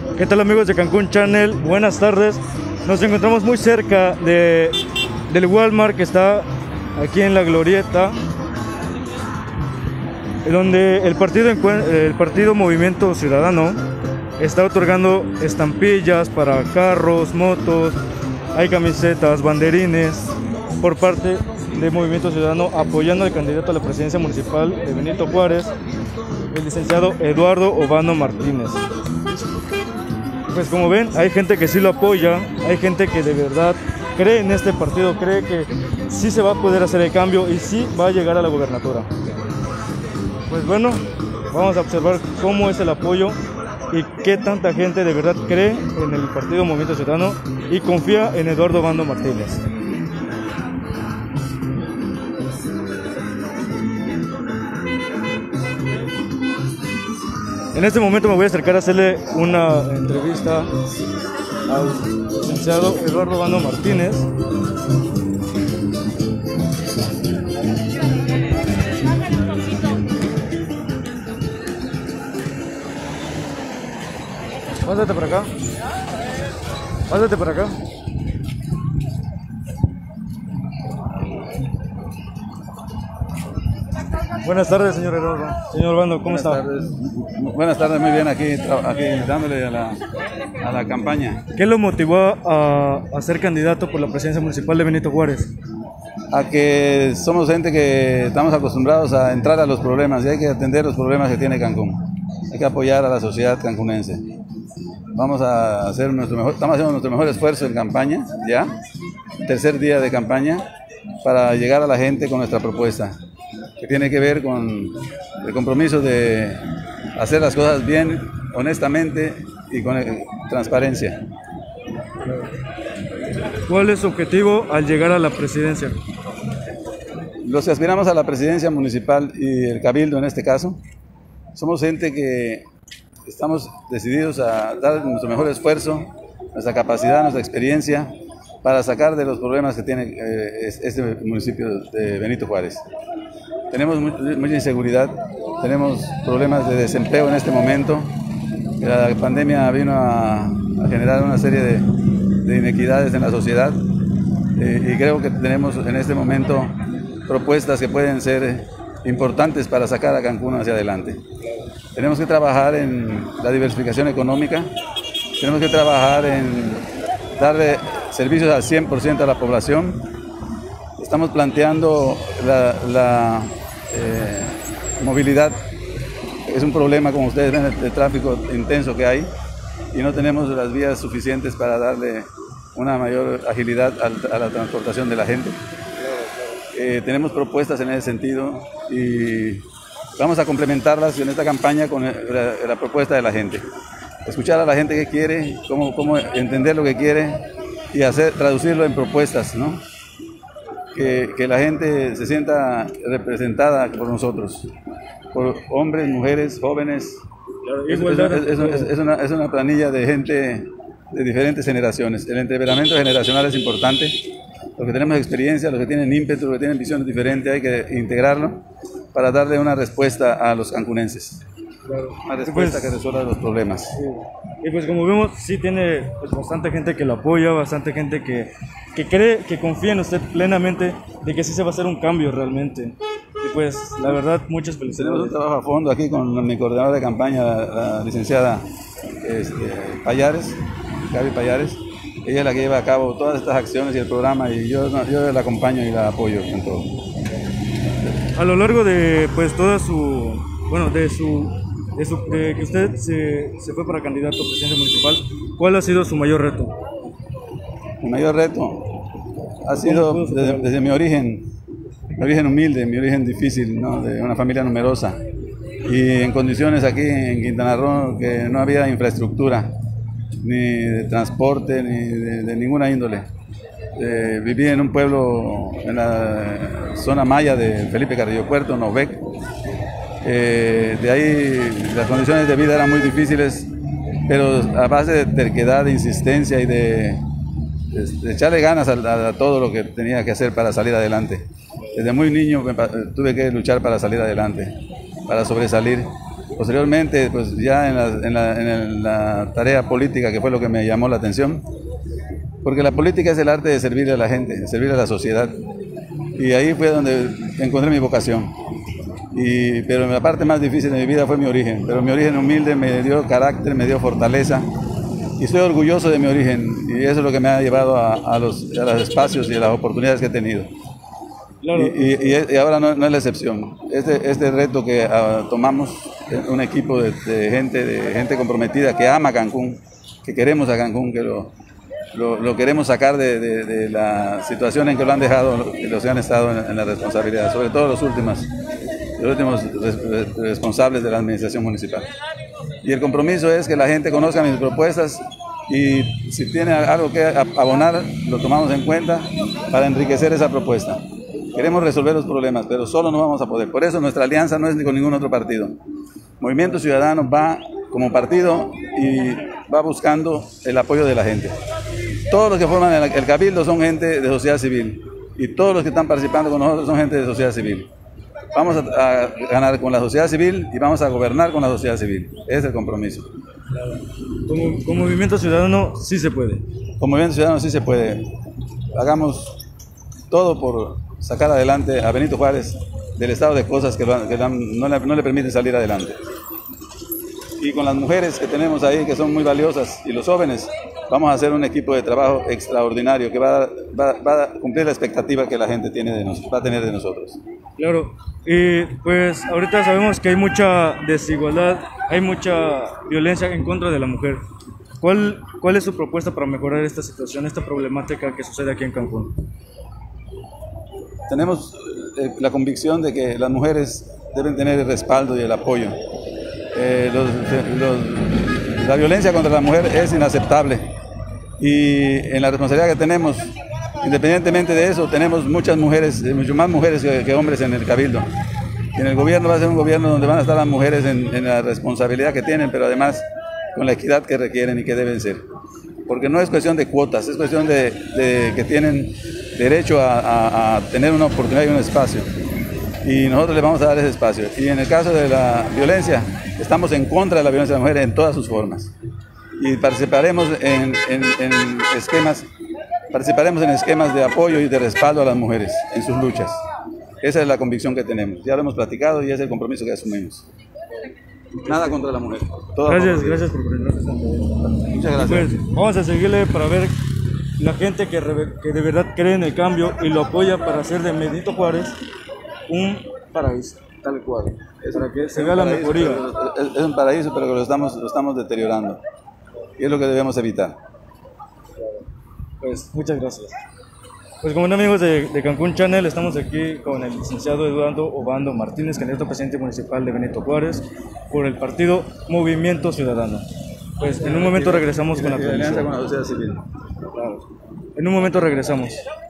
¿Qué tal amigos de Cancún Channel? Buenas tardes. Nos encontramos muy cerca del Walmart que está aquí en la Glorieta, donde el partido Movimiento Ciudadano está otorgando estampillas para carros, motos, hay camisetas, banderines por parte de Movimiento Ciudadano apoyando al candidato a la presidencia municipal de Benito Juárez, el licenciado Eduardo Ovando Martínez. Pues como ven, hay gente que sí lo apoya, hay gente que de verdad cree en este partido, cree que sí se va a poder hacer el cambio y sí va a llegar a la gobernatura. Pues bueno, vamos a observar cómo es el apoyo y qué tanta gente de verdad cree en el partido Movimiento Ciudadano y confía en Eduardo Ovando Martínez. En este momento me voy a acercar a hacerle una entrevista al licenciado Eduardo Ovando Martínez. Pásate por acá. Pásate por acá. Buenas tardes, señor Eduardo. Señor Ovando, ¿cómo está? Buenas tardes, muy bien, aquí dándole a la campaña. ¿Qué lo motivó a ser candidato por la presidencia municipal de Benito Juárez? A que somos gente que estamos acostumbrados a entrar a los problemas y hay que atender los problemas que tiene Cancún. Hay que apoyar a la sociedad cancunense. Vamos a hacer estamos haciendo nuestro mejor esfuerzo en campaña, ya, tercer día de campaña, para llegar a la gente con nuestra propuesta, que tiene que ver con el compromiso de hacer las cosas bien, honestamente y con transparencia. ¿Cuál es su objetivo al llegar a la presidencia? Los que aspiramos a la presidencia municipal y el cabildo en este caso, somos gente que estamos decididos a dar nuestro mejor esfuerzo, nuestra capacidad, nuestra experiencia, para sacar de los problemas que tiene este municipio de Benito Juárez. Tenemos mucha inseguridad, tenemos problemas de desempleo en este momento. La pandemia vino a generar una serie de inequidades en la sociedad y creo que tenemos en este momento propuestas que pueden ser importantes para sacar a Cancún hacia adelante. Tenemos que trabajar en la diversificación económica, tenemos que trabajar en darle servicios al 100% a la población. Estamos planteando la movilidad. Es un problema, como ustedes ven, el tráfico intenso que hay y no tenemos las vías suficientes para darle una mayor agilidad a la transportación de la gente. Tenemos propuestas en ese sentido y vamos a complementarlas en esta campaña con la propuesta de la gente. Escuchar a la gente que quiere, cómo entender lo que quiere y traducirlo en propuestas, ¿no? Que la gente se sienta representada por nosotros, por hombres, mujeres, jóvenes. Es una planilla de gente de diferentes generaciones. El entreveramiento generacional es importante. Los que tenemos experiencia, los que tienen ímpetu, los que tienen visiones diferentes, hay que integrarlo para darle una respuesta a los cancunenses. Una respuesta que resuelva los problemas. Sí. Y pues como vemos, sí tiene pues bastante gente que lo apoya, bastante gente que cree, que confía en usted plenamente de que sí se va a hacer un cambio realmente. Y pues la verdad, muchas felicidades. Tenemos un trabajo a fondo aquí con mi coordinadora de campaña, la licenciada Payares, Gaby Payares. Ella es la que lleva a cabo todas estas acciones y el programa y yo la acompaño y la apoyo en todo. A lo largo de pues toda su, bueno, de que usted se fue para candidato a presidencia municipal, ¿cuál ha sido su mayor reto? Mi mayor reto ha sido desde mi origen humilde, mi origen difícil, ¿no? De una familia numerosa y en condiciones aquí en Quintana Roo que no había infraestructura, ni de transporte, ni de ninguna índole. Viví en un pueblo en la zona maya de Felipe Carrillo Puerto, Novec. De ahí las condiciones de vida eran muy difíciles, pero a base de terquedad, de insistencia y de echarle ganas a todo lo que tenía que hacer para salir adelante. Desde muy niño tuve que luchar para salir adelante, para sobresalir. Posteriormente, pues ya en la tarea política, que fue lo que me llamó la atención, porque la política es el arte de servir a la gente, de servir a la sociedad. Y ahí fue donde encontré mi vocación. Pero la parte más difícil de mi vida fue mi origen. Pero mi origen humilde me dio carácter, me dio fortaleza. Y estoy orgulloso de mi origen. Y eso es lo que me ha llevado a los espacios y a las oportunidades que he tenido. Claro. Y ahora no es la excepción. Este reto que tomamos, un equipo de gente comprometida que ama Cancún, que queremos a Cancún, que lo queremos sacar de la situación en que lo han dejado, los que han estado en la responsabilidad, sobre todo los últimos responsables de la administración municipal. Y el compromiso es que la gente conozca mis propuestas y si tiene algo que abonar, lo tomamos en cuenta para enriquecer esa propuesta. Queremos resolver los problemas, pero solo no vamos a poder. Por eso nuestra alianza no es ni con ningún otro partido. Movimiento Ciudadano va como partido y va buscando el apoyo de la gente. Todos los que forman el Cabildo son gente de sociedad civil y todos los que están participando con nosotros son gente de sociedad civil. Vamos a ganar con la sociedad civil y vamos a gobernar con la sociedad civil. Ese es el compromiso. Con Movimiento Ciudadano sí se puede. Con Movimiento Ciudadano sí se puede. Hagamos todo por sacar adelante a Benito Juárez del estado de cosas que no le permiten salir adelante. Y con las mujeres que tenemos ahí, que son muy valiosas, y los jóvenes, vamos a hacer un equipo de trabajo extraordinario que va a cumplir la expectativa que la gente va a tener de nosotros. Claro, y pues ahorita sabemos que hay mucha desigualdad, hay mucha violencia en contra de la mujer. ¿Cuál es su propuesta para mejorar esta situación, esta problemática que sucede aquí en Cancún? Tenemos la convicción de que las mujeres deben tener el respaldo y el apoyo. La violencia contra la mujer es inaceptable y en la responsabilidad que tenemos, independientemente de eso, tenemos muchas mujeres, mucho más mujeres que hombres en el Cabildo. Y en el gobierno va a ser un gobierno donde van a estar las mujeres en la responsabilidad que tienen, pero además con la equidad que requieren y que deben ser. Porque no es cuestión de cuotas, es cuestión de que tienen derecho a tener una oportunidad y un espacio. Y nosotros les vamos a dar ese espacio. Y en el caso de la violencia, estamos en contra de la violencia de la mujer en todas sus formas. Y participaremos en esquemas de apoyo y de respaldo a las mujeres en sus luchas. Esa es la convicción que tenemos. Ya lo hemos platicado y es el compromiso que asumimos. Nada contra la mujer. Gracias por presentarse. Muchas gracias. Pues, vamos a seguirle para ver la gente que de verdad cree en el cambio y lo apoya para hacer de Benito Juárez un paraíso, tal cual, para que se vea la mejoría. Es un paraíso, pero que lo estamos deteriorando. Y es lo que debemos evitar. Pues muchas gracias. Pues como amigos de Cancún Channel, estamos aquí con el licenciado Eduardo Obando Martínez, candidato a presidente municipal de Benito Juárez por el partido Movimiento Ciudadano. Pues en un momento regresamos con la transmisión. Con la sociedad civil. Claro. En un momento regresamos.